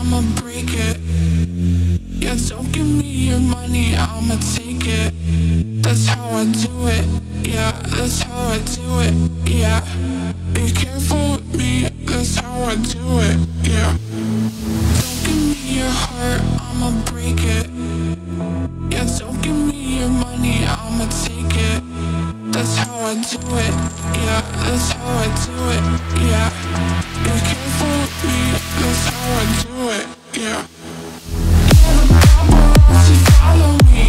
I'ma break it. Yeah, don't give me your money, I'ma take it. That's how I do it. Yeah, that's how I do it. Yeah, be careful with me, that's how I do it. Yeah, don't give me your heart, I'ma break it. Yeah, don't give me your money, I'ma take it. That's how I do it. Yeah, that's how I do it. Yeah, be careful with me, that's how I do it. Yeah. Yeah, the paparazzi follow me.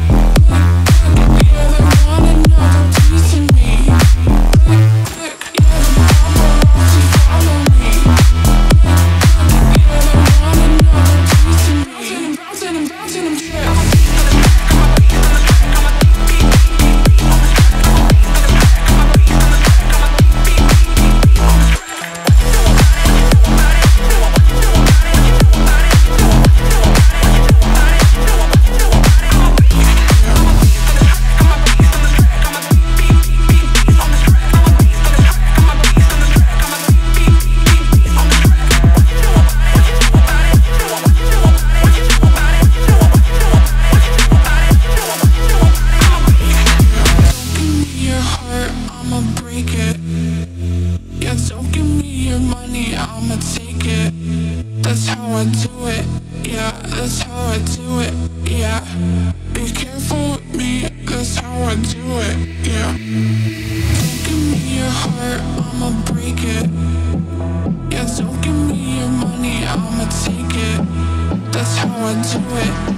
Yeah, they want another piece of me. Yeah, the paparazzi follow me. Yeah, they want another piece of me. Bouncing and bouncing and bouncing. I'ma take it. That's how I do it. Yeah, that's how I do it. Yeah, be careful with me. That's how I do it. Yeah, don't give me your heart, I'ma break it. Yeah, don't give me your money, I'ma take it. That's how I do it.